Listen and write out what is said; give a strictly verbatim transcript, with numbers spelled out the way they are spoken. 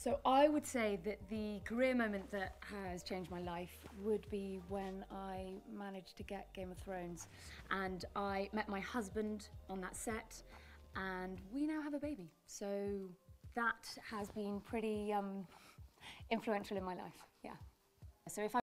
So I would say that the career moment that has changed my life would be when I managed to get Game of Thrones, and I met my husband on that set, and we now have a baby. So that has been pretty um, influential in my life, yeah. So if I